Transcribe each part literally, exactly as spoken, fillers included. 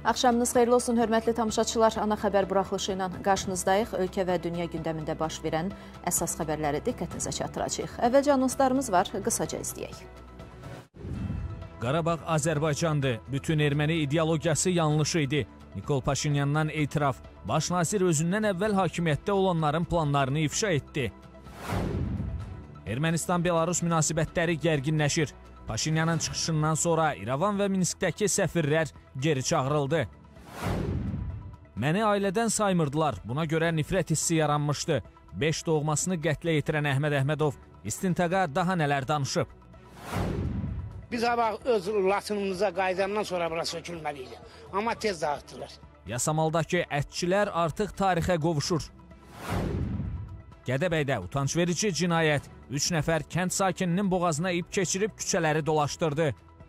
Axşamınız xeyirli olsun, hörmətli tamaşaçılar. Ana xəbər buraxılışı ilə qarşınızdayıq. Ölkə və dünya gündəmində baş verən əsas xəbərləri diqqətinizə çatdıracağıq. Əvvəlcə anonslarımız var, qısaca izləyək. Qarabağ Azərbaycandır. Bütün erməni ideologiyası yanlış idi. Nikol Paşinyandan etiraf. Baş nazir özündən əvvəl hakimiyyətdə olanların planlarını ifşa etdi. Ermənistan-Belarus münasibətləri gərginləşir. Paşinyanın çıxışından sonra İrəvan və Minskdəki səfirlər geri çağırıldı. Məni ailədən saymırdılar. Buna görə nifrət hissi yaranmışdı. Beş doğmasını qətlə yetirən Əhməd Əhmədov istintaqa daha nələr danışıb? Biz hava öz latınımıza qaydandan sonra bura sökülməliydi. Amma tez dağıtdılar. Yasamaldakı ətçilər artıq tarixə qovuşur. Gədəbəydə utanç verici cinayət. Üç nəfər kənd sakininin boğazına ip keçirib küçələri dolaşdırdı.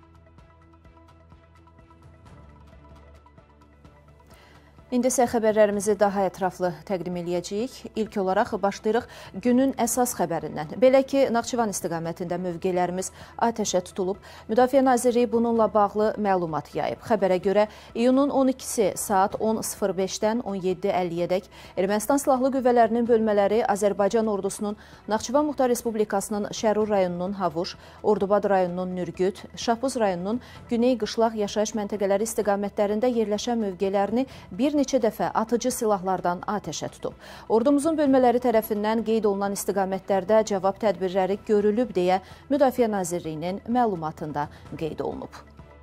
İndi isə xəbərlərimizi daha ətraflı təqdim edəcəyik. İlk olaraq başlayırıq günün əsas xəbərindən. Belə ki, Naxçıvan istiqamətində mövqelərimiz atəşə tutulub. Müdafiə Nazirliyi bununla bağlı məlumat yayıb. Xəbərə görə iyunun on ikisi saat on sıfır beşdən on yeddi əlliyə-dək Ermənistan Silahlı Qüvvələrinin bölmələri Azərbaycan ordusunun Naxçıvan Muxtar Respublikasının Şərur rayonunun Havuş, Ordubad rayonunun Nürgüt, Şahbuz rayonunun Güney Qışlaq yaşayış məntəqələri istiqamətlərində yerləşən mövqelərini bir neçə dəfə atıcı silahlardan atəşə tutub. Ordumuzun bölmələri tərəfindən qeyd olunan istiqamətlərdə cavab tədbirləri görülüb deyə Müdafiə Nazirliyinin məlumatında qeyd olunub.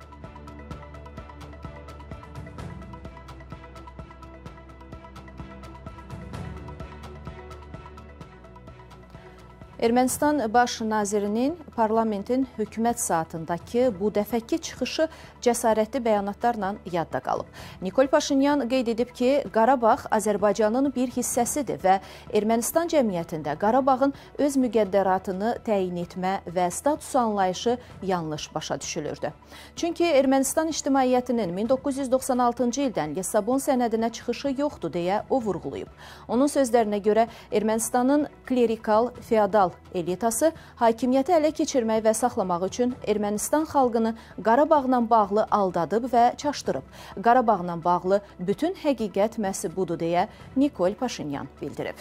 Ermənistan Baş Nazirinin parlamentin hökumət saatındakı bu dəfəki çıxışı cəsarətli bəyanatlarla yadda qalıb. Nikol Paşinyan qeyd edib ki, Qarabağ Azərbaycanın bir hissəsidir və Ermənistan cəmiyyətində Qarabağın öz müqəddəratını təyin etmə və status anlayışı yanlış başa düşülürdü. Çünki Ermənistan ictimaiyyətinin min doqquz yüz doxsan altıncı ildən Lissabon sənədinə çıxışı yoxdur deyə o vurğulayıb. Onun sözlərinə görə Ermənistanın klerikal, feodal elitası hakimiyyəti ələ keçirmək və saxlamaq üçün Ermənistan xalqını Qarabağla bağlı aldadıb və çaşdırıb. Qarabağla bağlı bütün həqiqət məhz budur deyə Nikol Paşinyan bildirib.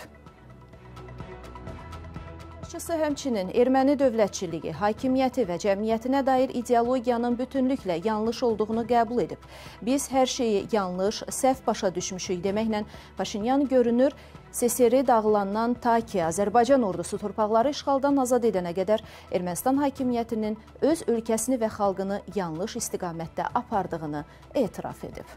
Başçısı həmçinin erməni dövlətçiliyi, hakimiyyəti və cəmiyyətinə dair ideologiyanın bütünlüklə yanlış olduğunu qəbul edib. Biz hər şeyi yanlış, səhv başa düşmüşük deməklə Paşinyan görünür, S S R dağılandan ta ki Azərbaycan ordusu torpaqları işğaldan azad edənə qədər Ermənistan hakimiyyətinin öz ölkəsini və xalqını yanlış istiqamətdə apardığını etiraf edib.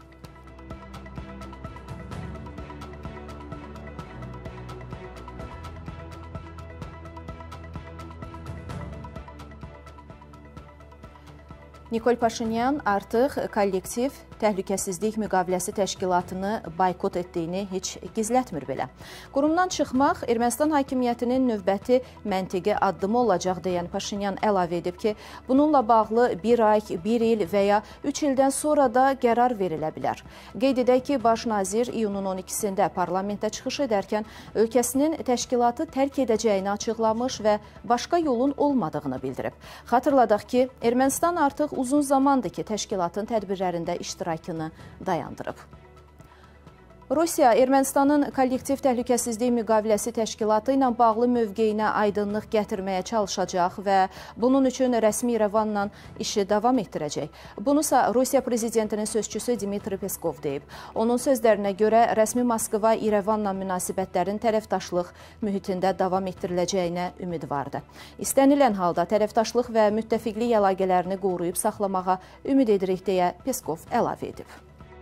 Nikol Paşinyan artıq kollektiv təhlükəsizlik müqaviləsi təşkilatını boykot etdiyini heç gizlətmir belə. Qurumdan çıxmaq Ermənistan hakimiyyətinin növbəti məntiqi addımı olacaq deyən Paşinyan əlavə edib ki, bununla bağlı bir ay, bir il və ya üç ildən sonra da qərar verilə bilər. Qeyd edək ki, Baş nazir iyunun on ikisində parlamentə çıxış edərkən ölkəsinin təşkilatı tərk edəcəyini açıqlamış və başqa yolun olmadığını bildirib. Xatırladaq ki, Ermənistan artıq uzun zamandır ki, təşkilatın tədbirlərində iştirakını dayandırıb. Rusiya Ermənistanın kollektiv təhlükəsizlik müqaviləsi təşkilatı ilə bağlı mövqeyinə aydınlıq gətirməyə çalışacaq və bunun üçün rəsmi İrəvanla işi davam etdirəcək. Bunusa Rusiya prezidentinin sözçüsü Dmitri Peskov deyib. Onun sözlərinə görə rəsmi Moskva İrəvanla münasibətlərin tərəfdaşlıq mühitində davam etdiriləcəyinə ümid vardı. İstənilən halda tərəfdaşlıq və müttəfiqlik əlaqələrini qoruyub saxlamağa ümid edirik deyə Peskov əlavə edib.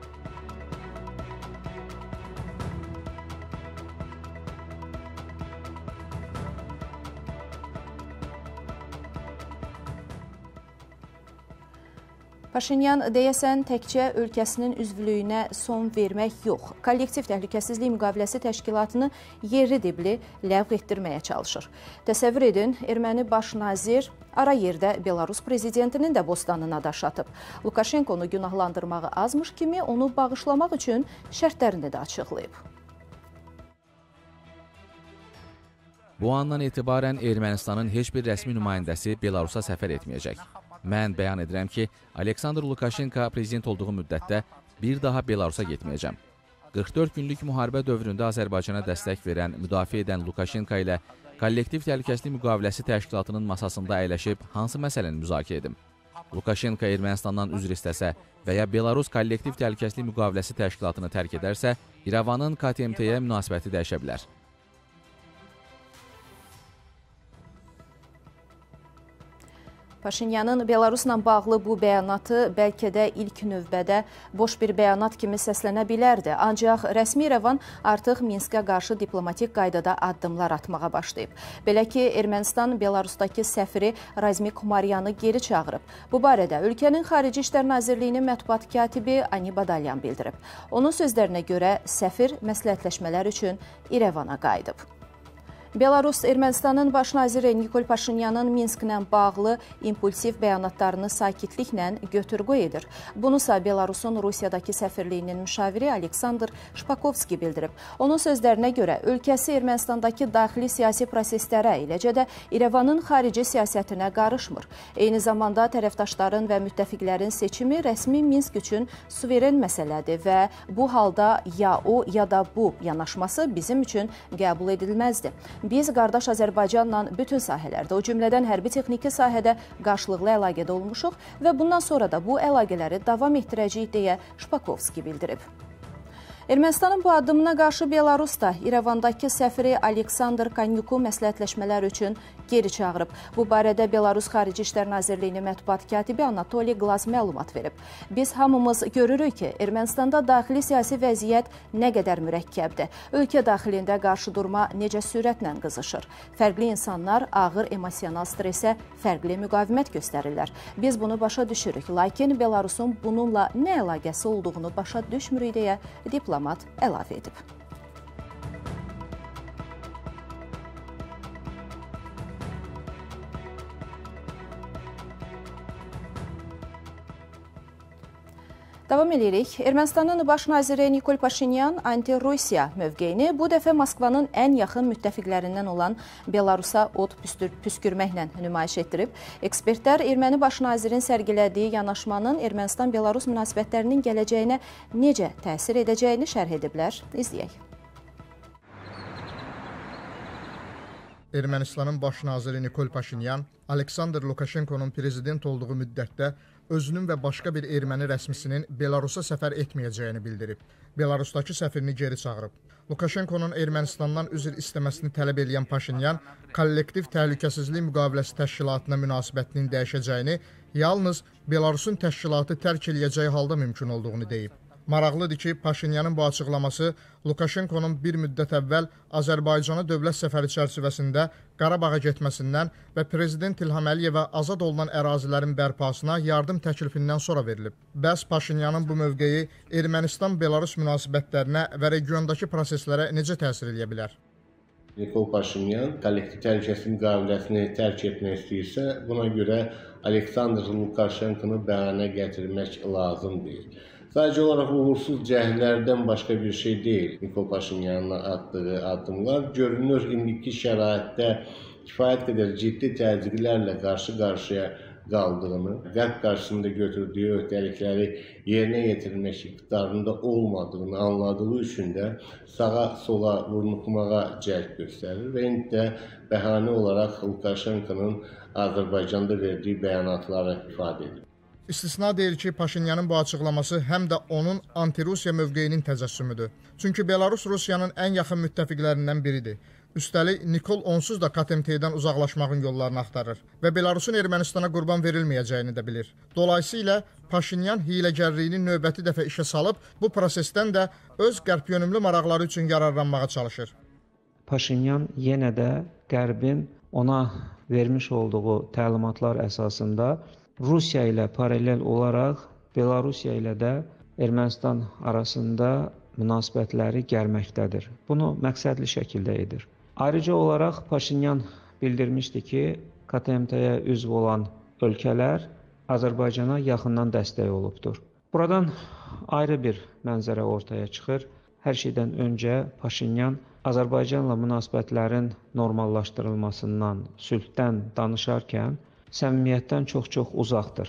Paşinyan deyəsən təkcə ölkəsinin üzvlüyünə son vermək yox, kollektiv təhlükəsizlik müqaviləsi təşkilatını yerli dibli ləğv etdirməyə çalışır. Təsəvvür edin, erməni baş nazir ara yerdə Belarus prezidentinin də bostanına daş atıb. Lukashenkonu günahlandırmağı azmış kimi onu bağışlamaq üçün şərtlərini də açıqlayıb. Bu andan etibarən Ermənistanın heç bir rəsmi nümayəndəsi Belarusa səfər etməyəcək. Mən bəyan edirəm ki, Aleksandr Lukashenko prezident olduğu müddətdə bir daha Belarusa getməyəcəm. qırx dörd günlük müharibə dövründə Azərbaycana dəstək verən, müdafiə edən Lukashenko ilə Kollektiv Təhlükəsizlik Müqaviləsi Təşkilatının masasında əyləşib hansı məsələni müzakirə edim? Lukashenko Ermənistandan üzr istəsə və ya Belarus Kollektiv Təhlükəsizlik Müqaviləsi Təşkilatını tərk edərsə, İrəvanın K T M T-yə münasibəti dəyişə bilər. Paşinyanın Belarusla bağlı bu bəyanatı bəlkə də ilk növbədə boş bir bəyanat kimi səslənə bilərdi. Ancaq rəsmi İrəvan artıq Minskə qarşı diplomatik qaydada addımlar atmağa başlayıb. Belə ki, Ermənistan Belarusdakı səfiri Razmik Maryanı geri çağırıb. Bu barədə ölkənin Xarici İşlər Nazirliyinin mətbuat katibi Ani Badalyan bildirib. Onun sözlərinə görə səfir məsləhətləşmələr üçün İrəvana qayıdıb. Belarus Ermənistanın baş naziri Nikol Paşinyanın Minsklə bağlı impulsiv bəyanatlarını sakitliklə götür-qoy edir. Bunusa Belarusun Rusiyadakı səfirliyinin müşaviri Aleksandr Şpakovski bildirib. Onun sözlərinə görə ölkəsi Ermənistandakı daxili siyasi proseslərə, eləcə də İrəvanın xarici siyasətinə qarışmır. Eyni zamanda tərəfdaşların və müttəfiqlərin seçimi rəsmi Minsk üçün suveren məsələdir və bu halda ya o, ya da bu yanaşması bizim üçün qəbul edilməzdir. Biz qardaş Azərbaycanla bütün sahələrdə, o cümlədən hərbi texniki sahədə qarşılıqlı əlaqədə olmuşuq və bundan sonra da bu əlaqələri davam etdirəcəyik deyə Şpakovski bildirib. Ermənistanın bu addımına qarşı Belarus da İrəvandakı səfiri Aleksandr Kanyuku məsləhətləşmələr üçün geri çağırıb. Bu barədə Belarus Xarici İşlər Nazirliyinin mətbuat katibi Anatoliy Glaz məlumat verib. Biz hamımız görürük ki, Ermənistanda daxili siyasi vəziyyət nə qədər mürəkkəbdir. Ölkə daxilində qarşı durma necə sürətlə qızışır. Fərqli insanlar ağır emosional stresə fərqli müqavimət göstərirlər. Biz bunu başa düşürük, lakin Belarusun bununla nə əlaqəsi olduğunu başa düşmürük deyə diplomat əlavə edib. Davam edirik. Ermənistanın baş naziri Nikol Paşinyan anti-Rusiya mövqeyini bu dəfə Moskvanın ən yaxın müttəfiqlərindən olan Belarusa od püskürməklə nümayiş etdirib. Ekspertlər erməni baş nazirin sərgilədiyi yanaşmanın Ermənistan-Belarus münasibətlərinin gələcəyinə necə təsir edəcəyini şərh ediblər. İzləyək. Ermənistanın baş naziri Nikol Paşinyan Aleksandr Lukashenkonun prezident olduğu müddətdə özünün və başqa bir erməni rəsmisinin Belarusa səfər etməyəcəyini bildirib. Belarusdakı səfirini geri çağırıb. Lukashenkonun Ermənistandan üzr istəməsini tələb edən Paşinyan, Kollektiv Təhlükəsizlik Müqaviləsi Təşkilatına münasibətinin dəyişəcəyini, yalnız Belarusun təşkilatı tərk eləyəcəyi halda mümkün olduğunu deyib. Maraqlıdır ki, Paşinyanın bu açıqlaması Lukashenkonun bir müddət əvvəl Azərbaycana dövlət səfəri çərçivəsində Qarabağa getməsindən və Prezident İlham Əliyevə azad olunan ərazilərin bərpasına yardım təklifindən sonra verilib. Bəs Paşinyanın bu mövqeyi Ermənistan-Belarus münasibətlərinə və regiondakı proseslərə necə təsir edə bilər? Nikol Paşinyan kollektiv təhlükəsizlik müqaviləsini tərk etmək istəyirsə, buna görə Aleksandr Lukashenkonu bəhanə gətirmək lazım deyil. Sadəcə olaraq uğursuz cəhdlərdən başqa bir şey deyil. Nikol Paşinyanın atdığı addımlar görünür indiki şəraitdə kifayət qədər ciddi təzyiqlərlə qarşı-qarşıya qaldığını, qərb qarşısında götürdüyü öhdəlikləri yerinə yetirmək iqtidarında olmadığını anladığı üçün də sağa-sola vurnuxmağa cəhd göstərir və indi də bəhanə olaraq Lukashenkonun Azərbaycanda verdiyi bəyanatları ifadə edir. İstisna deyil ki, Paşinyanın bu açıqlaması həm də onun anti-Rusiya mövqeyinin təcəssümüdür. Çünki Belarus Rusiyanın ən yaxın müttəfiqlərindən biridir. Üstəlik, Nikol onsuz da K T M T-dən uzaqlaşmağın yollarını axtarır və Belarusun Ermənistana qurban verilməyəcəyini də bilir. Dolayısıyla Paşinyan hiyləgərliyini növbəti dəfə işə salıb, bu prosesdən də öz qərbyönümlü maraqları üçün yararlanmağa çalışır. Paşinyan yenə də Qərbin ona vermiş olduğu təlimatlar əsasında Rusiya ilə paralel olaraq Belarusiya ilə də Ermənistan arasında münasibətləri gərməkdədir. Bunu məqsədli şəkildə edir. Ayrıca olaraq Paşinyan bildirmişdi ki, K T M T-yə üzv olan ölkələr Azərbaycana yaxından dəstək olubdur. Buradan ayrı bir mənzərə ortaya çıxır. Hər şeydən öncə Paşinyan Azərbaycanla münasibətlərin normallaşdırılmasından, sülhdən danışarkən səmimiyyətdən çox-çox uzaqdır.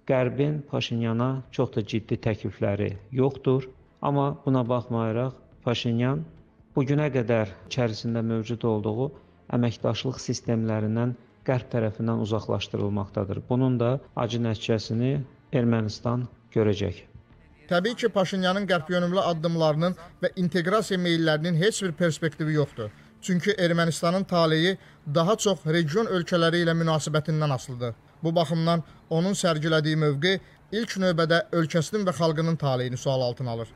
Qərbin Paşinyana çox da ciddi təklifləri yoxdur. Amma buna baxmayaraq Paşinyan bugünə qədər içərisində mövcud olduğu əməkdaşlıq sistemlərindən Qərb tərəfindən uzaqlaşdırılmaqdadır. Bunun da acı nəticəsini Ermənistan görəcək. Təbii ki, Paşinyanın qərbiyönümlü addımlarının və inteqrasiya meyillərinin heç bir perspektivi yoxdur. Çünki Ermənistanın taleyi daha çox region ölkələri ilə münasibətindən asılıdır. Bu baxımdan onun sərgilədiyi mövqe ilk növbədə ölkəsinin və xalqının taleyini sual altına alır.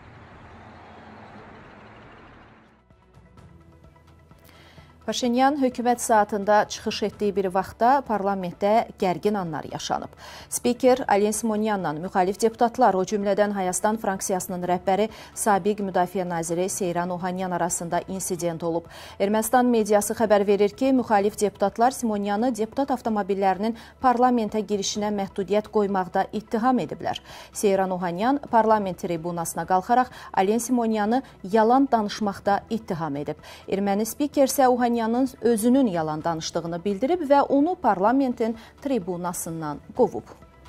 Paşinyan hökumət saatında çıxış etdiyi bir vaxtda parlamentdə gərgin anlar yaşanıb. Spiker Alen Simonyanla müxalif deputatlar, o cümlədən Hayastan fraksiyasının rəhbəri Sabiq Müdafiə Naziri Seyran Ohanyan arasında insident olub. Ermənistan mediası xəbər verir ki, müxalif deputatlar Simonyanı deputat avtomobillərinin parlamentə girişinə məhdudiyyət qoymaqda ittiham ediblər. Seyran Ohanyan parlament tribunasına qalxaraq Alen Simonyanı yalan danışmaqda ittiham edib. Erməni spiker isə Ohanyan özünün yalan danışdığını bildirib və onu parlamentin tribunasından qovub.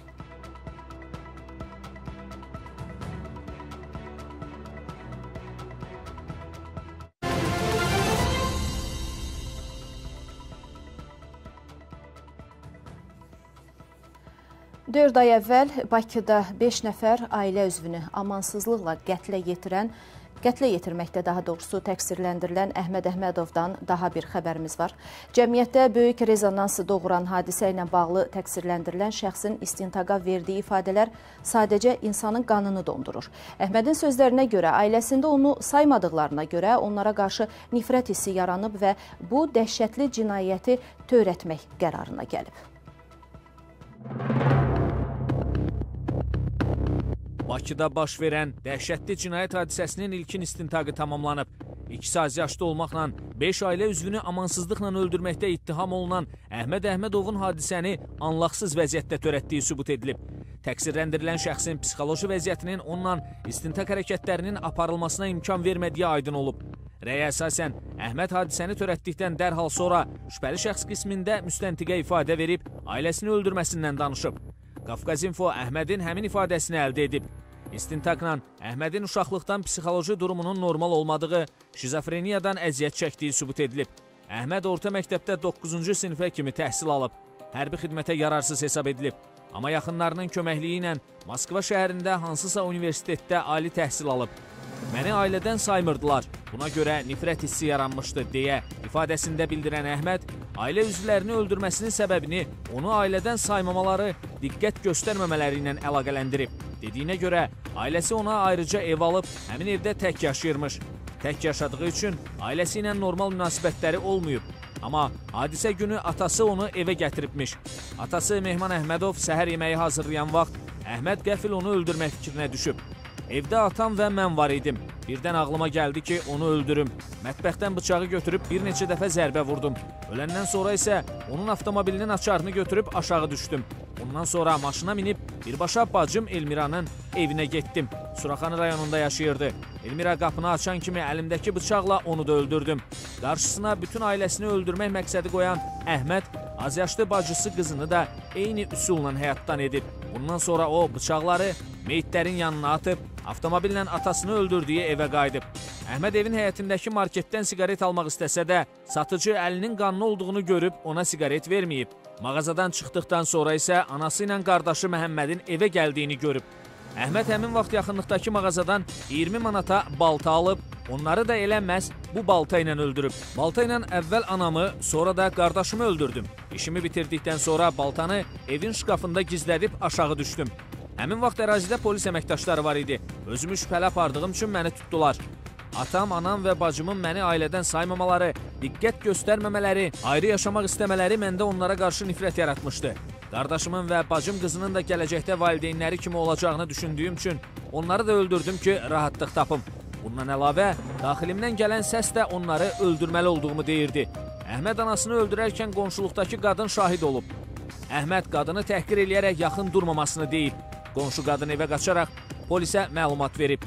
dörd ay əvvəl Bakıda beş nəfər ailə üzvünü amansızlıqla qətlə yetirən Qətlə yetirməkdə daha doğrusu təqsirləndirilən Əhməd Əhmədovdan daha bir xəbərimiz var. Cəmiyyətdə böyük rezonansı doğuran hadisə ilə bağlı təqsirləndirilən şəxsin istintaqa verdiyi ifadələr sadəcə insanın qanını dondurur. Əhmədin sözlərinə görə ailəsində onu saymadıqlarına görə onlara qarşı nifrət hissi yaranıb və bu dəhşətli cinayəti törətmək qərarına gəlib. Bakıda baş verən dəhşətli cinayət hadisəsinin ilkin istintaqı tamamlanıb. İkisi az yaşlı olmaqla beş ailə üzvünü amansızlıqla öldürməkdə ittiham olunan Əhməd Əhmədovun hadisəni anlaqsız vəziyyətdə törətdiyi sübut edilib. Təqsirləndirilən şəxsin psixoloji vəziyyətinin onunla istintaq hərəkətlərinin aparılmasına imkan vermədiyi aydın olub. Rəyə əsasən, Əhməd hadisəni törətdikdən dərhal sonra şübhəli şəxs qismində müstəntiqə ifadə verib, ailəsini öldürməsindən danışıb. Qafqazinfo Əhmədin həmin ifadəsini əldə edib. İstintaqla Əhmədin uşaqlıqdan psixoloji durumunun normal olmadığı, şizofreniyadan əziyyət çəkdiyi sübut edilib. Əhməd orta məktəbdə doqquzuncu sinifə kimi təhsil alıb, hərbi xidmətə yararsız hesab edilib. Amma yaxınlarının köməkliyi ilə Moskva şəhərində hansısa universitetdə ali təhsil alıb. Məni ailədən saymırdılar, buna görə nifrət hissi yaranmışdı deyə ifadəsində bildirən Əhməd, ailə üzvlərini öldürməsinin səbəbini onu ailədən saymamaları, diqqət göstərməmələri ilə əlaqələndirib. Dediyinə görə, ailəsi ona ayrıca ev alıb, həmin evdə tək yaşayırmış. Tək yaşadığı üçün ailəsi ilə normal münasibətləri olmayıb. Amma hadisə günü atası onu evə gətiribmiş. Atası Mehman Əhmədov səhər yeməyi hazırlayan vaxt Əhməd qəfil onu öldürmək fikrinə düşüb. Evdə atam və mən var idim. Birdən ağlıma gəldi ki, onu öldürüm. Mətbəxdən bıçağı götürüb bir neçə dəfə zərbə vurdum. Öləndən sonra isə onun avtomobilinin açarını götürüb aşağı düşdüm. Ondan sonra maşına minib birbaşa bacım Elmiranın evinə getdim. Suraxanı rayonunda yaşayırdı. Elmira qapını açan kimi əlimdəki bıçaqla onu da öldürdüm. Qarşısına bütün ailəsini öldürmək məqsədi qoyan Əhməd azyaşlı bacısı qızını da eyni üsulla həyatdan edib. Bundan sonra o bıçaqları meyitlərin yanına atıb, avtomobillə atasını öldürdüyü evə qayıdıb. Əhməd evin həyətindəki marketdən siqaret almaq istəsə də, satıcı əlinin qanlı olduğunu görüb ona siqaret verməyib. Mağazadan çıxdıqdan sonra isə anası ilə qardaşı Məhəmmədin evə gəldiyini görüb. Əhməd həmin vaxt yaxınlıqdakı mağazadan iyirmi manata balta alıb, onları da elə məhz bu balta ilə öldürüb. Balta ilə əvvəl anamı, sonra da qardaşımı öldürdüm. İşimi bitirdikdən sonra baltanı evin şkafında gizlədib aşağı düşdüm. Həmin vaxt ərazidə polis əməkdaşları var idi. Özümü şübhəli apardığım üçün məni tutdular. Atam, anam və bacımın məni ailədən saymamaları, diqqət göstərməmələri, ayrı yaşamaq istəmələri məndə onlara qarşı nifrət yaratmışdı. Qardaşımın və bacım qızının da gələcəkdə valideynləri kimi olacağını düşündüyüm üçün onları da öldürdüm ki, rahatlıq tapım. Bundan əlavə, daxilimdən gələn səs də onları öldürməli olduğumu deyirdi. Əhməd anasını öldürərkən qonşuluqdakı qadın şahid olub. Əhməd qadını təhqir eləyərək yaxın durmamasını deyib. Qonşu qadın evə qaçaraq polisə məlumat verib.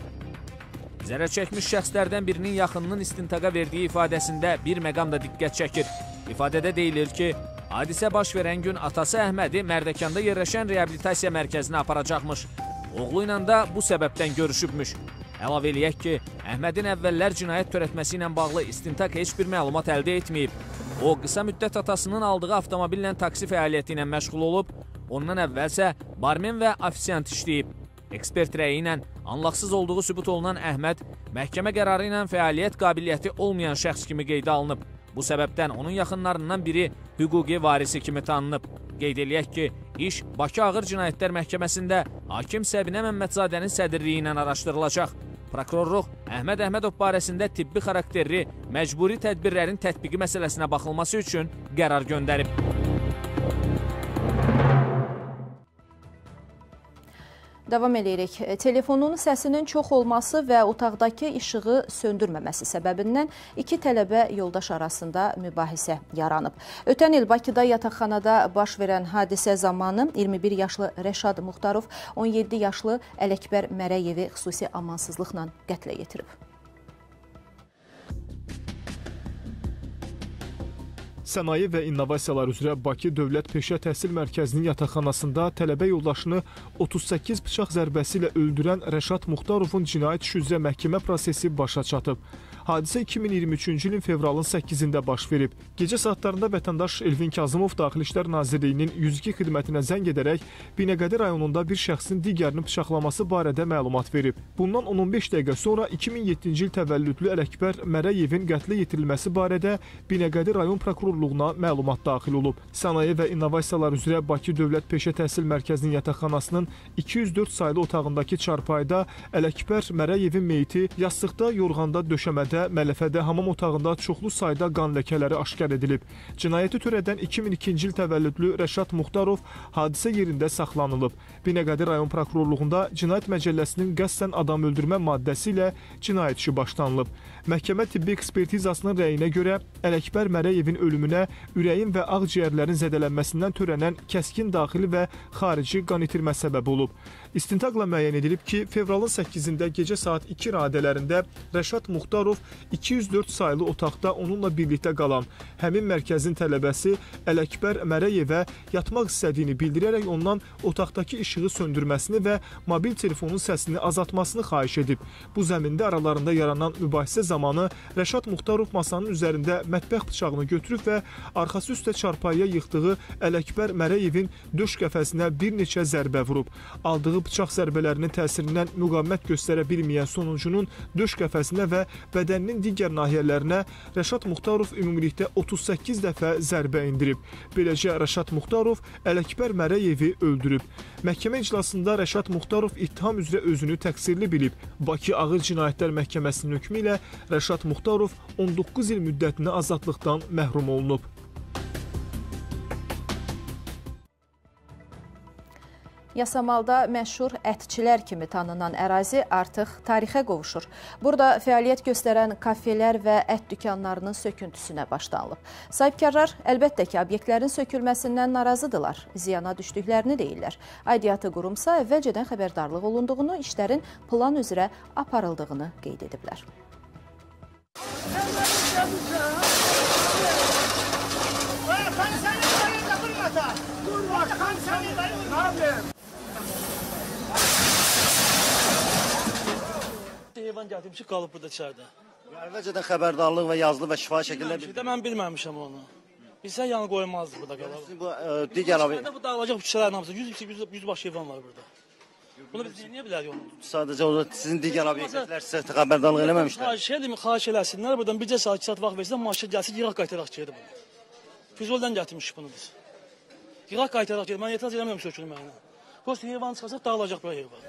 Zərər çəkmiş şəxslərdən birinin yaxınının istintaqa verdiyi ifadəsində bir məqam da diqqət çəkir. İfadədə deyilir ki, Hadisə baş verən gün atası Əhmədi Mərdəkanda yerləşən reabilitasiya mərkəzinə aparacaqmış. Oğlu ilə də bu səbəbdən görüşübmüş. Əlavə eləyək ki, Əhmədin əvvəllər cinayət törətməsi ilə bağlı istintaq heç bir məlumat əldə etməyib. O, qısa müddət atasının aldığı avtomobillə taksi fəaliyyəti ilə məşğul olub, ondan əvvəlsə barmen və ofisiant işləyib. Ekspert rəyi ilə anlaqsız olduğu sübut olunan Əhməd məhkəmə qərarı ilə fəaliyyət qabiliyyəti olmayan şəxs kimi qeydə alınıb. Bu səbəbdən onun yaxınlarından biri hüquqi varisi kimi tanınıb. Qeyd eləyək ki, iş Bakı Ağır Cinayətlər Məhkəməsində hakim Səbinə Məmmədzadənin sədrliyi ilə araşdırılacaq. Prokurorluq Əhməd Əhmədov barəsində tibbi xarakterli məcburi tədbirlərin tətbiqi məsələsinə baxılması üçün qərar göndərib. Davam edirik. Telefonun səsinin çox olması və otaqdakı işığı söndürməməsi səbəbindən iki tələbə yoldaş arasında mübahisə yaranıb. Ötən il Bakıda yataqxanada baş verən hadisə zamanı iyirmi bir yaşlı Rəşad Muxtarov on yeddi yaşlı Ələkbər Mərəyevi xüsusi amansızlıqla qətlə yetirib. Sənaye və İnnovasiyalar üzrə Bakı Dövlət Peşə Təhsil Mərkəzinin yataqxanasında tələbə yoldaşını otuz səkkiz bıçaq zərbəsi ilə öldürən Rəşad Muxtarovun cinayət işi üzrə məhkəmə prosesi başa çatıb. Hadisə iki min iyirmi üçüncü ilin fevralın səkkizində baş verib. Gecə saatlarında vətəndaş Elvin Kazımov Daxili İşlər Nazirliyinin yüz iki xidmətinə zəng edərək Binəqədi rayonunda bir şəxsin digərini bıçaqlaması barədə məlumat verib. Bundan on on beş dəqiqə sonra iki min yeddinci il təvəllüdlü Ələkbər Mərəyevin qətlə yetirilməsi barədə Binəqədi rayon prokurorluğuna məlumat daxil olub. Sənaye və İnnovasiyalar üzrə Bakı Dövlət Peşə Təhsil Mərkəzinin yataqxanasının iki yüz dörd saylı otağındakı çarpayda Ələkbər Mərəyevin meyiti yastıqda, yorğanda, döşəmədə, mələfədə, hamam otağında çoxlu sayda qan ləkələri aşkar edilib. Cinayəti törədən iki min ikinci il təvəllüdlü Rəşad Muxtarov hadisə yerində saxlanılıb. Binəqədi rayon prokurorluğunda Cinayət Məcəlləsinin qəsdən adam öldürmə maddəsi ilə cinayət işi başlanılıb. Məhkəmə tibbi ekspertizasının rəyinə görə Ələkbər Mərəyevin ölümünə ürəyin və ağciyərlərin zədələnməsindən törənən kəskin daxili və xarici qan itirmə səbəb olub. İstintaqla müəyyən edilib ki, fevralın səkkizində gecə saat iki radələrində Rəşad Muxtarov iki yüz dörd saylı otaqda onunla birlikdə qalan həmin mərkəzin tələbəsi Ələkbər Mərəyevə yatmaq istədiyini bildirərək ondan otaqdakı işığı söndürməsini və mobil telefonun səsini azaltmasını xahiş edib. Bu zəmində aralarında yaranan mübahisə zamanı Rəşad Muxtarov masanın üzərində mətbəx bıçağını götürüb və arxası üstə çarpayıya yıxdığı Ələkbər Mərəyevin döş qəfəsinə bir neçə zərbə vurub. Aldığı bıçaq zərbələrinin təsirindən müqavimət göstərə bilməyən sonuncunun döş qəfəsinə və bədəninin digər nahiyələrinə Rəşad Muxtarov ümumilikdə otuz səkkiz dəfə zərbə indirib. Beləcə Rəşad Muxtarov Ələkbər Mərəyevi öldürüb. Məhkəmə iclasında Rəşad Muxtarov ittiham üzrə özünü təqsirli bilib. Bakı Ağır Cinayətlər Məhkəməsinin hökmü ilə Rəşad Muxtarov on doqquz il müddətinə azadlıqdan məhrum olunub. Yasamalda məşhur ətçilər kimi tanınan ərazi artıq tarixə qovuşur. Burada fəaliyyət göstərən kafelər və ət dükanlarının söküntüsünə başlanılıb. Sahibkarlar əlbəttə ki, obyektlərin sökülməsindən narazıdırlar, ziyana düşdüklərini deyirlər. Aidiyyatı qurumsa əvvəlcədən xəbərdarlıq olunduğunu, işlərin plan üzrə aparıldığını qeyd ediblər. Heyvan gətirmiş ki, qalıb burada içərdə. Əvvəlcədən xəbərdarlıq və yazılı və şifahi şəkildə bilmirəm. Mən bilməmişəm onu. Bilsə yanı qoymazdı burada qalıb. Bu digər abi. Bu dağılacaq küçələrin hamısı yüz baş heyvan var burada. Bunu biz niyə bilərik onu? Sadəcə o sizin digər obyektlər sizə xəbərdarlıq eləməmişlər. Xahiş edirəm, xahiş eləsinlər. Buradan bircə saat, iki saat vaxt versinlər, maşın gəlsin, yığaq qaytaraq gedir bunu. Füzuldan gətirmişik bunu biz. Yığaq qaytaraq gedir. Mən etiraz eləmirəm sökülməyinə. Prosta heyvan çıxarsa dağılacaq bu heyvan.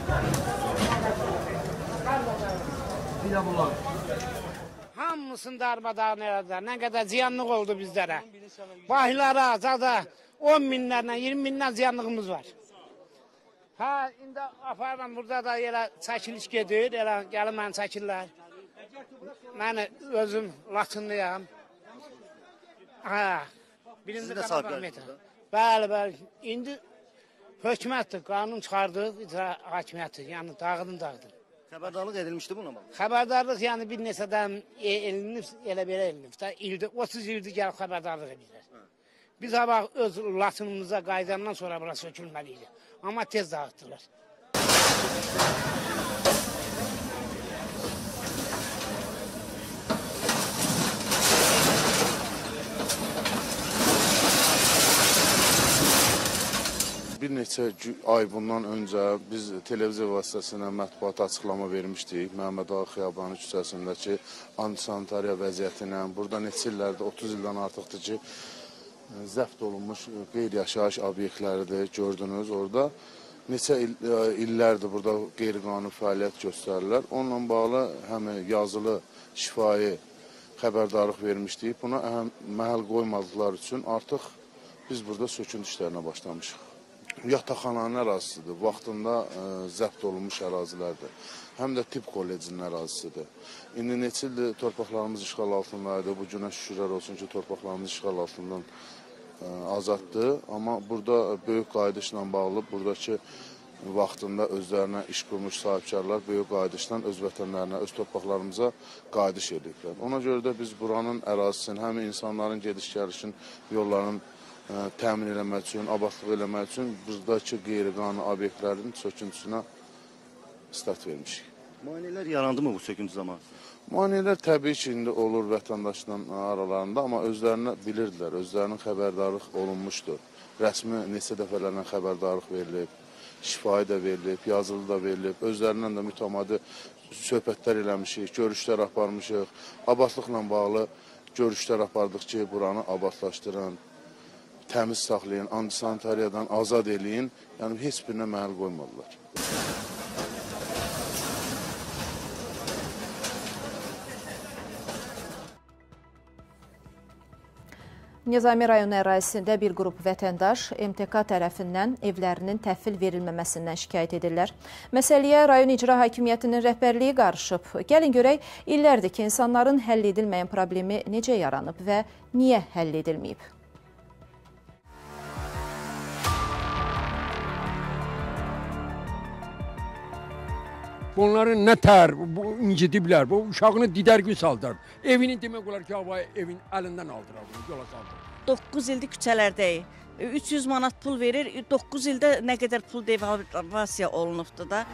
Hamısını darmadağın elədi. Nə qədər ziyanlıq oldu bizlərə. Bahlara, zada on minlərlə, iyirmi minlərlə ziyanlığımız var. Ha, indi aparıram, burada da elə çəkiliş gedir, elə gəlin məni çəkirlər. Mən özüm Laçınlıyam. Ha, birinci qanun. Bəli, bəli. İndi hökumətdir, qanun çıxardıq, icra hakimiyyəti, yəni dağıdın dağıdın. Xəbərdarlıq edilmişdi buna bax. Xəbərdarlıq yəni bir neçədən elinib, elə belə elinib. İldə otuz ildir gəlib xəbərdarlıq edirlər. Biz hava öz lasınımıza qaydandan sonra bura sökülməliydi. Amma tez dağıtdılar. Bir neçə ay bundan öncə biz televiziya vasitəsilə mətbuata açıqlama vermişdik. Məhəmməd Ağa Xiyabanı küçəsindəki antisanitariya vəziyyəti ilə. Burada neçə illərdir, otuz ildən artıqdır ki, zəbt olunmuş qeyri-yaşayış obyektləridir, gördünüz orada. Neçə il, illərdir burada qeyri-qanuni fəaliyyət göstərirlər. Onunla bağlı həm yazılı, şifahi xəbərdarlıq vermişdik. Buna əhəm məhəl qoymadıqları üçün artıq biz burada söküntü işlərinə başlamışıq. Yataqxananın ərazisidir, vaxtında ə, zəbt olunmuş ərazilərdir. Həm də tibb kollecinin ərazisidir. İndi neçə ildir torpaqlarımız işğal altındaydı. Bu günə şükürlər olsun ki, torpaqlarımız işğal altından ə, azaddır. Amma burada böyük qayıdışla bağlı, buradakı vaxtında özlərinə iş qurmuş sahibkarlar böyük qayıdışla öz vətənlərinə, öz torpaqlarımıza qayıdış ediblər. Ona görə də biz buranın ərazisini, həm insanların gediş-gəlişin, yolların ə, təmin eləmək üçün, abadlıq eləmək üçün buradakı qeyri-qanuni obyektlərin söküntüsünə start vermişik. Maneələr yarandı mı bu söküntü zamanı? Maneələr təbii ki, indi olur vətəndaşla aralarında, amma özlərini bilirdilər, özlərinin xəbərdarlıq olunmuşdur. Rəsmi neçə dəfələrlə xəbərdarlıq verilib, şifahi də verilib, yazılı da verilib, özlərindən də mütəmadi söhbətlər eləmişik, görüşlər aparmışıq, abadlıqla bağlı görüşlər apardıq ki, buranı abadlaşdırın, təmiz saxlayın, antisanitariyadan azad eləyin, yəni heç birinə məhəl qoymadılar. Nizami rayonu ərazisində bir qrup vətəndaş M T K tərəfindən evlərinin təhvil verilməməsindən şikayət edirlər. Məsələyə rayon icra hakimiyyətinin rəhbərliyi qarışıb. Gəlin görək, illərdir ki, insanların həll edilməyən problemi necə yaranıb və niyə həll edilməyib? Onların nə tər, bu incidiblər, bu uşağını didərgün saldırır. Evini demək olar ki, havayı evin əlindən aldırar, yola saldırır. doqquz ildir küçələrdəyik. üç yüz manat pul verir, doqquz ildə nə qədər pul devalvasiya olunubdur da.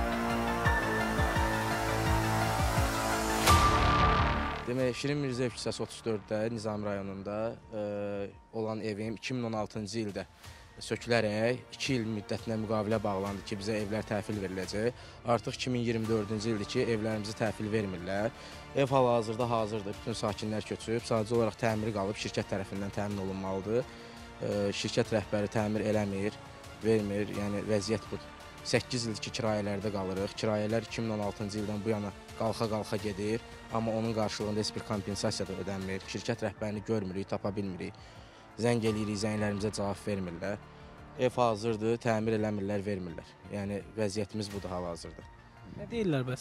Demək, Şirin Mirzəyev küçəsi otuz dörddə Nizami rayonunda ə, olan evim iki min on altıncı ildə sökülərək iki il müddətinə müqavilə bağlandı ki, bizə evlər təhvil veriləcək. Artıq iki min iyirmi dördüncü ildir ki, evlərimizi təhvil vermirlər. Ev hal-hazırda hazırdır, bütün sakinlər köçüb, sadəcə olaraq təmiri qalıb, şirkət tərəfindən təmin olunmalıdır. Şirkət rəhbəri təmir eləmir, vermir, yəni vəziyyət budur. səkkiz ildir ki, kirayələrdə qalırıq. Kirayələr iki min on altıncı ildən bu yana qalxa-qalxa gedir, amma onun qarşılığında heç bir kompensasiya da ödənmir. Şirkət rəhbərini görmürük, tapa bilmirik. Zəng eləyirik, zənglərimizə cavab vermirlər. Ev hazırdır, təmir eləmirlər, vermirlər. Yəni, vəziyyətimiz budur hal-hazırda. Nə deyirlər bəs?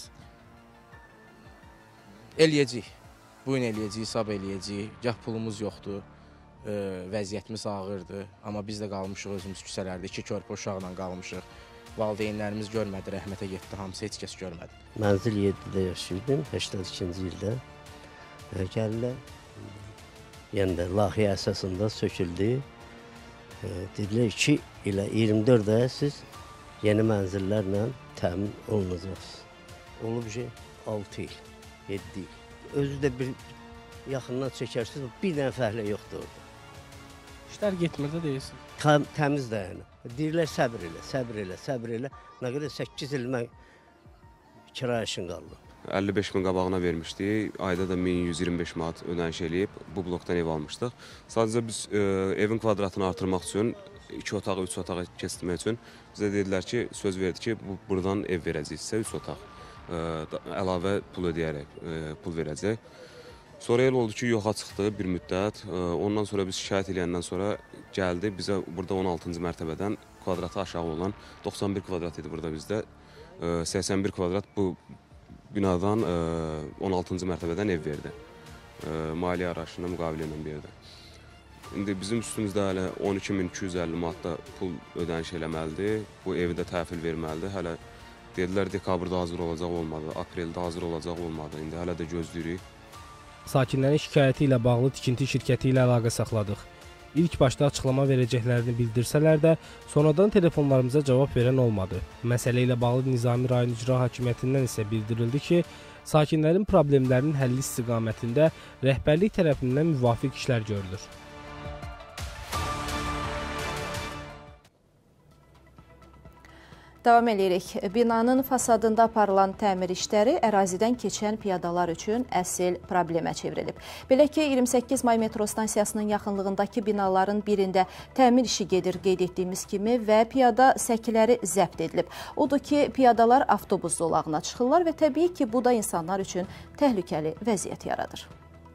Eləyəcəyik. Bugün eləyəcəyik, hesab eləyəcəyik. Gah pulumuz yoxdur, e, vəziyyətimiz ağırdır. Amma biz də qalmışıq özümüz küçələrdə, iki körpə uşaqla qalmışıq. Valideynlərimiz görmədi, rəhmətə getdi, hamısı heç kəs görmədi. Mənzil yeddidə yaşayırdım, səksən ikinci ildə. Gəlirlər, yəni də layihə əsasında söküldü. E, dedilər iki ilə iyirmi dörd aya siz yeni mənzillərlə təmin olunacaqsınız. Olub şey altı il, yeddi il. Özü də bir yaxından çəkərsiniz, bir dənə fəhlə yoxdur orada. İşlər getmir də deyirsin. Təm, təmiz dayanır. Deyirlər səbir elə, səbir elə, səbir elə. Nə qədər səkkiz il mən kira işin qaldım. əlli beş min qabağına vermişdik. Ayda da min yüz iyirmi beş manat ödəniş eləyib bu blokdan ev almışdıq. Sadəcə biz e, evin kvadratını artırmaq üçün, iki otağı, üç otağı keçdirmək üçün bizə dedilər ki, söz verdi ki, bu, buradan ev verəcək sizə üç otaq. E, əlavə pul ödəyərək e, pul verəcək. Sonra el oldu ki, yoxa çıxdı bir müddət. E, ondan sonra biz şikayət eləyəndən sonra gəldi. Bizə burada on altıncı mərtəbədən kvadratı aşağı olan doxsan bir kvadrat idi burada bizdə. E, səksən bir kvadrat bu binadan on altıncı mərtəbədən ev verdi. Maliyyə araşına müqavilə ilə verdi. İndi bizim üstümüzdə hələ on iki min iki yüz əlli manatda pul ödəniş eləməlidir. Bu evi də təhvil verməlidir. Hələ dedilər dekabrda hazır olacaq olmadı, apreldə hazır olacaq olmadı. İndi hələ də gözləyirik. Sakinlərin şikayəti ilə bağlı tikinti şirkəti ilə əlaqə saxladıq. İlk başda açıqlama verəcəklərini bildirsələr də, sonradan telefonlarımıza cavab verən olmadı. Məsələ ilə bağlı Nizami rayon icra hakimiyyətindən isə bildirildi ki, sakinlərin problemlərinin həlli istiqamətində rəhbərlik tərəfindən müvafiq işlər görülür. Davam edirik. Binanın fasadında aparılan təmir işləri ərazidən keçən piyadalar üçün əsl problemə çevrilib. Belə ki, iyirmi səkkiz may metro stansiyasının yaxınlığındakı binaların birində təmir işi gedir qeyd etdiyimiz kimi və piyada səkiləri zəbt edilib. Odur ki, piyadalar avtobus zolağına çıxırlar və təbii ki, bu da insanlar üçün təhlükəli vəziyyət yaradır.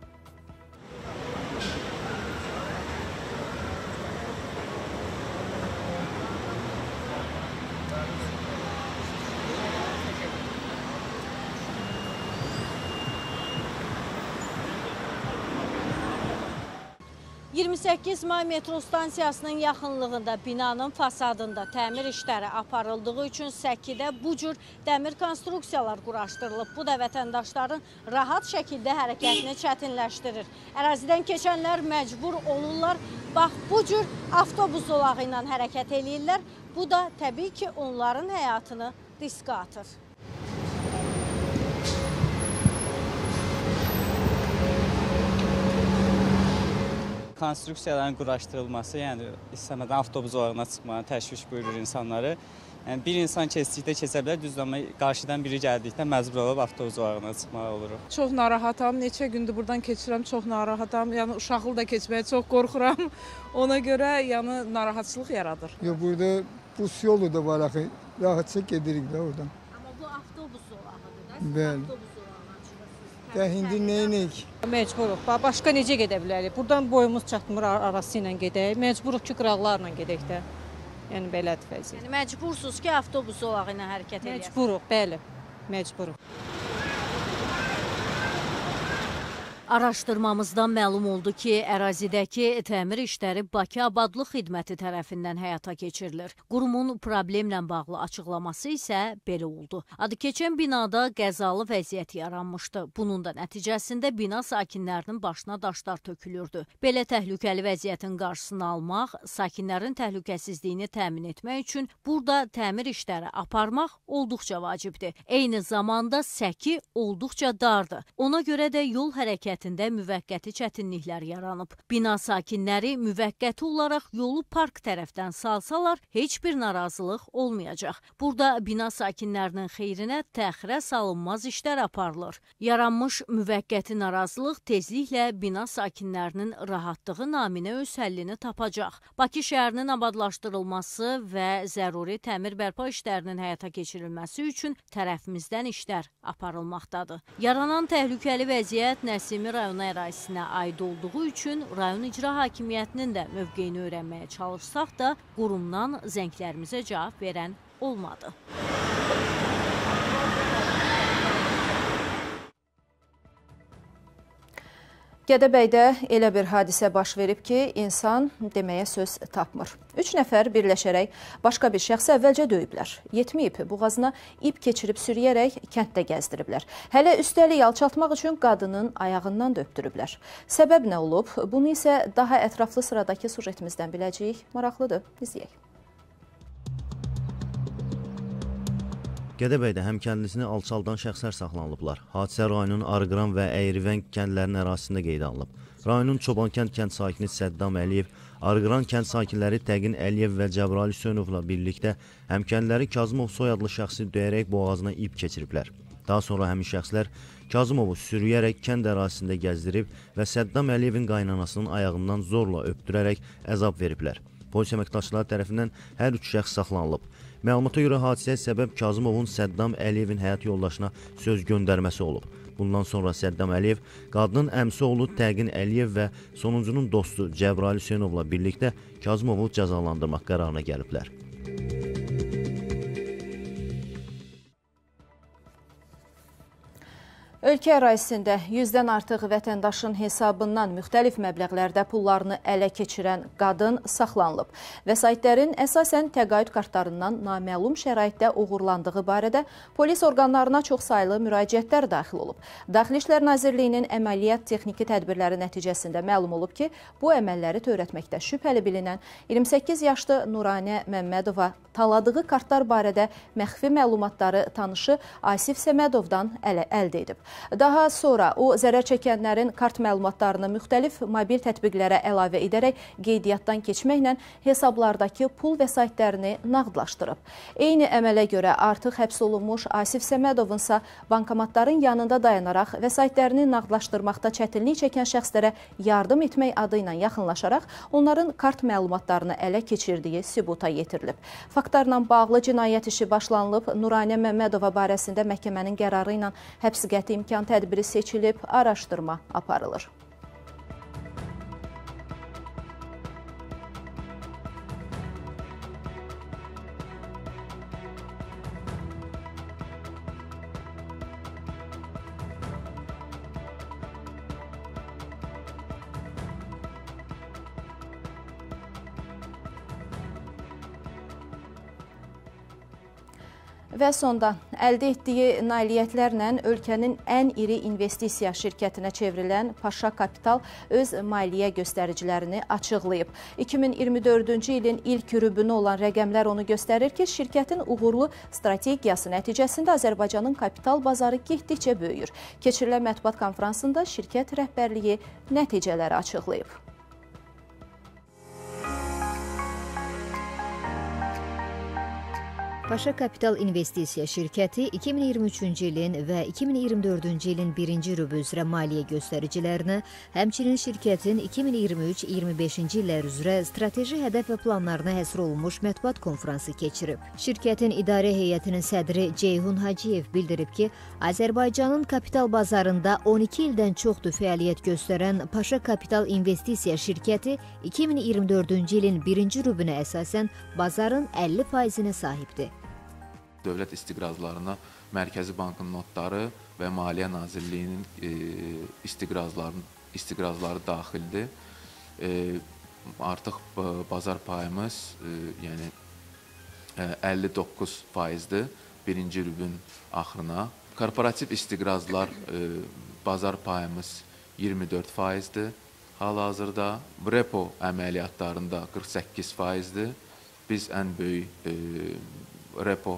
iyirmi səkkiz may metro stansiyasının yaxınlığında binanın fasadında təmir işləri aparıldığı üçün səkidə bu cür dəmir konstruksiyalar quraşdırılıb. Bu da vətəndaşların rahat şəkildə hərəkətini çətinləşdirir. Ərazidən keçənlər məcbur olurlar, bax bu cür avtobus zolağı ilə hərəkət eləyirlər. Bu da təbii ki, onların həyatını riskə atır. Konstruksiyaların quraşdırılması, yəni istəmədən avtobus zolağına çıxmağa təşviş buyurur insanları. Yəni, bir insan keçdikdə keçə bilər, düzdür, amma qarşıdan biri gəldikdə məcbur olub avtobus zolağına çıxmağa oluruq. Çox narahatam, neçə gündür buradan keçirəm, çox narahatam. Yəni uşaqlı da keçməyə çox qorxuram. Ona görə yəni narahatçılıq yaradır. Yox, burada bus yolu da var axı. Rahatça gedirik də oradan. Amma bu avtobus zolağıdır da. Bəli. Və indi neyinik? Məcburuq. Başqa necə gedə bilərik? Buradan boyumuz çatmır, arası ilə gedək. Məcburuq ki, qıraqlarla gedək də. Yəni belədir vəziyyət. Yəni məcbursunuz ki, avtobus zolağı ilə hərəkət edək. Məcburuq, bəli. Məcburuq. Araşdırmamızdan məlum oldu ki, ərazidəki təmir işləri Bakı Abadlıq Xidməti tərəfindən həyata keçirilir. Qurumun problemlə bağlı açıqlaması isə belə oldu. Adı keçən binada qəzalı vəziyyət yaranmışdı. Bunun da nəticəsində bina sakinlərinin başına daşlar tökülürdü. Belə təhlükəli vəziyyətin qarşısını almaq, sakinlərin təhlükəsizliyini təmin etmək üçün burada təmir işləri aparmaq olduqca vacibdir. Eyni zamanda səki olduqca dardır. Ona görə də yol hərəkəti müvəqqəti çətinliklər yaranıb. Bina sakinləri müvəqqəti olaraq yolu park tərəfdən salsalar, heç bir narazılıq olmayacaq. Burada bina sakinlərinin xeyrinə təxirə salınmaz işlər aparılır. Yaranmış müvəqqəti narazılıq tezliklə bina sakinlərinin rahatlığı naminə öz həllini tapacaq. Bakı şəhərinin abadlaşdırılması və zəruri təmir bərpa işlərinin həyata keçirilməsi üçün tərəfimizdən işlər aparılmaqdadır. Yaranan təhlükəli vəziyyət Nəsimi rayonu ərazisinə aid olduğu üçün rayon icra hakimiyyətinin də mövqeyini öyrənməyə çalışsaq da qurumdan zənglərimizə cavab verən olmadı. Gədəbəydə elə bir hadisə baş verib ki, insan deməyə söz tapmır. Üç nəfər birləşərək başqa bir şəxsi əvvəlcə döyüblər. Yetməyib, boğazına ip keçirib sürüyərək kənddə gəzdiriblər. Hələ üstəlik alçaltmaq üçün qadının ayağından da öpdürüblər. Səbəb nə olub? Bunu isə daha ətraflı sıradakı sujetimizdən biləcəyik. Maraqlıdır, izləyək. Gədəbəydə həmkəndlisini alçaldan şəxslər saxlanılıblar. Hadisə rayonun Arıqıran və Əyrivəng kəndlərinin ərazisində qeydə alınıb. Rayonun Çobankənd kənd sakini Səddam Əliyev, Arıqıran kənd sakinləri Təqin Əliyev və Cəbrali Hüseynovla birlikdə həmkəndləri Kazımov soyadlı şəxsi döyərək boğazına ip keçiriblər. Daha sonra həmin şəxslər Kazımovu sürüyərək kənd ərazisində gəzdirib və Səddam Əliyevin qaynanasının ayağından zorla öpdürərək əzab veriblər. Polis əməkdaşları tərəfindən hər üç şəxs saxlanılıb. Məlumata görə hadisəyə səbəb Kazımovun Səddam Əliyevin həyat yoldaşına söz göndərməsi olub. Bundan sonra Səddam Əliyev qadının əmsi oğlu Təqin Əliyev və sonuncunun dostu Cəbrali Hüseynovla birlikdə Kazımovu cəzalandırmaq qərarına gəliblər. Ölkə ərazisində yüzdən artıq vətəndaşın hesabından müxtəlif məbləğlərdə pullarını ələ keçirən qadın saxlanılıb. Vəsaitlərin əsasən təqaüd kartlarından naməlum şəraitdə uğurlandığı barədə polis orqanlarına çoxsaylı müraciətlər daxil olub. Daxili İşlər Nazirliyinin əməliyyat texniki tədbirləri nəticəsində məlum olub ki, bu əməlləri törətməkdə şübhəli bilinən iyirmi səkkiz yaşlı Nuranə Məmmədova taladığı kartlar barədə məxfi məlumatları tanışı Asif Səmədovdan ələ əldə edib. Daha sonra o, zərər çəkənlərin kart məlumatlarını müxtəlif mobil tətbiqlərə əlavə edərək qeydiyyatdan keçməklə hesablardakı pul vəsaitlərini nağdlaşdırıb. Eyni əmələ görə artıq həbs olunmuş Asif Səmədovunsa bankomatların yanında dayanaraq vəsaitlərini nağdlaşdırmaqda çətinlik çəkən şəxslərə yardım etmək adı ilə yaxınlaşaraq onların kart məlumatlarını ələ keçirdiyi sübuta yetirilib. Faktlarla bağlı cinayət işi başlanılıb, Nuranə Məmmədova barəsində məhkəmənin qərarı ilə həbs qəti imkan tədbiri seçilib, araşdırma aparılır. Və sonda əldə etdiyi nailiyyətlərlə ölkənin ən iri investisiya şirkətinə çevrilən Paşa Kapital öz maliyyə göstəricilərini açıqlayıb. iki min iyirmi dördüncü ilin ilk rübünü olan rəqəmlər onu göstərir ki, şirkətin uğurlu strategiyası nəticəsində Azərbaycanın kapital bazarı getdikcə böyüyür. Keçirilən mətbuat konfransında şirkət rəhbərliyi nəticələri açıqlayıb. Paşa Kapital İnvestisiya şirkəti iki min iyirmi üçüncü ilin və iki min iyirmi dördüncü ilin birinci rübü üzrə maliyyə göstəricilərini, həmçinin şirkətin iki min iyirmi üç iyirmi beşinci illər üzrə strateji hədəf və planlarına həsr olunmuş mətbuat konfransı keçirib. Şirkətin idarə heyətinin sədri Ceyhun Hacıyev bildirib ki, Azərbaycanın kapital bazarında on iki ildən çoxdur fəaliyyət göstərən Paşa Kapital İnvestisiya şirkəti iki min iyirmi dördüncü ilin birinci rübünə əsasən bazarın əlli faizinə sahibdir. Dövlət istiqrazlarına Mərkəzi Bankın notları və Maliyyə Nazirliyinin e, istiqrazların, istiqrazları daxildir. E, artıq bazar payımız e, yəni e, əlli doqquz faizdir birinci rübün axırına. Korporativ istiqrazlar e, bazar payımız iyirmi dörd faizdir. Hal-hazırda repo əməliyyatlarında qırx səkkiz faizdir. Biz ən böyük e, repo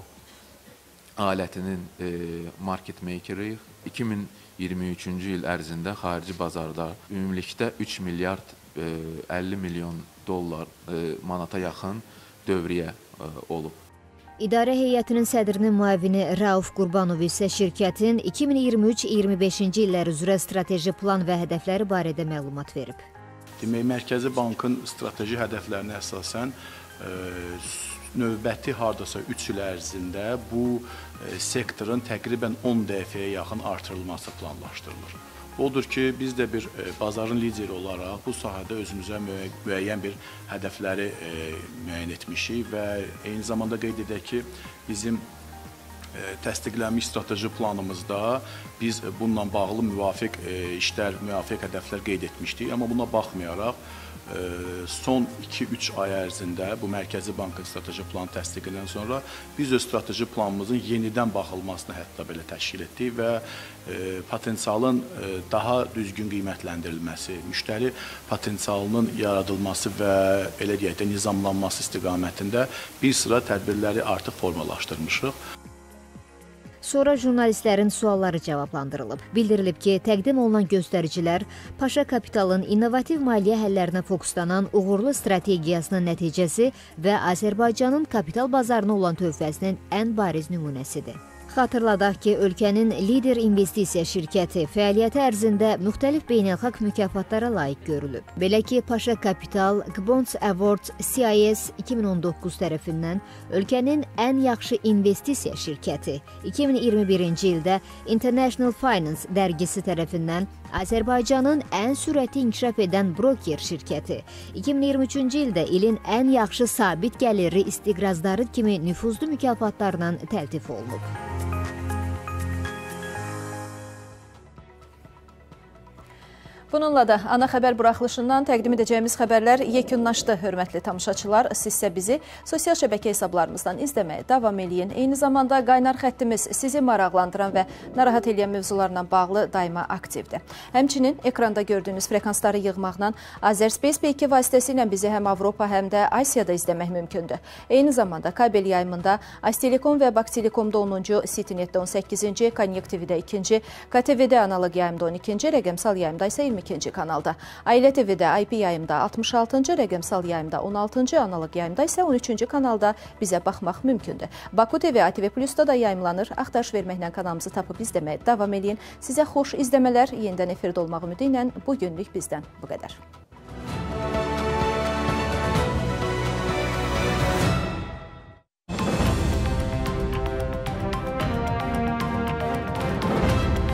alətinin e, market makeriyik. iki min iyirmi üçüncü il ərzində xarici bazarda ümumilikdə üç milyard əlli milyon dollar e, manata yaxın dövriyyə e, olub. İdarə heyətinin sədrinin müavini Rauf Qurbanov isə şirkətin iki min iyirmi üç iyirmi beşinci illər üzrə strateji plan və hədəfləri barədə məlumat verib. Demək, Mərkəzi Bankın strateji hədəflərinə əsasən e, növbəti hardasa üç il ərzində bu e, sektorun təqribən on dəfəyə yaxın artırılması planlaşdırılır. Odur ki, biz də bir e, bazarın lideri olaraq bu sahədə özümüzə müəyyən bir hədəfləri e, müəyyən etmişik və eyni zamanda qeyd edək ki, bizim e, təsdiqlənmiş strateji planımızda biz bununla bağlı müvafiq e, işlər, müvafiq hədəflər qeyd etmişdik. Amma buna baxmayaraq, son iki üç ay ərzində bu Mərkəzi Bankın strateji planı təsdiqindən sonra biz öz strateji planımızın yenidən baxılmasını hətta belə təşkil etdik və e, potensialın e, daha düzgün qiymətləndirilməsi, müştəri potensialının yaradılması və elə deyək də nizamlanması istiqamətində bir sıra tədbirləri artıq formalaşdırmışıq. Sonra jurnalistlərin sualları cavablandırılıb. Bildirilib ki, təqdim olunan göstəricilər Paşa Kapitalın innovativ maliyyə həllərinə fokuslanan uğurlu strategiyasının nəticəsi və Azərbaycanın kapital bazarına olan tövbəsinin ən bariz nümunəsidir. Xatırladaq ki, ölkənin lider investisiya şirkəti fəaliyyəti ərzində müxtəlif beynəlxalq mükafatlara layiq görülüb. Belə ki, Paşa Kapital Gbonds Awards C I S iki min on doqquz tərəfindən ölkənin ən yaxşı investisiya şirkəti, iki min iyirmi birinci ildə International Finance dərgisi tərəfindən Azərbaycanın ən sürətli inkişaf edən broker şirkəti, iki min iyirmi üçüncü ildə ilin ən yaxşı sabit gəlirli istiqrazları kimi nüfuzlu mükafatlarla təltif olunub. Bununla da ana xəbər buraxılışından təqdim edəcəyimiz xəbərlər yekunlaşdı, hörmətli tamaşaçılar. Sizsə bizi sosial şəbəkə hesablarımızdan izləməyə davam eləyin. Eyni zamanda qaynar xəttimiz sizi maraqlandıran və narahat edən mövzularla bağlı daima aktivdir. Həmçinin ekranda gördüyünüz frekansları yığmaqla Azerspace P iki vasitəsilə bizi həm Avropa, həm də Asiyada izləmək mümkündür. Eyni zamanda kabel yayımında Aztelekom və Baktelekomda onuncu, Citynet-də on səkkizinci, Connect T V-də ikinci, K T V-də analog yayımda on ikinci, rəqəmsal yayımda isə iyirmi ikinci kanalda. Ailə T V-də I P yayımda altmış altıncı, rəqəmsal yayımda on altıncı, analog yayımda isə on üçüncü kanalda bizə baxmaq mümkündür. Baku T V, A T V Plus-da da yayımlanır. Axtarış verməklə kanalımızı tapıb izləməyə davam edin. Sizə xoş izləmələr, yenidən efirdə olmaq ümidi ilə bu günlük bizdən bu qədər.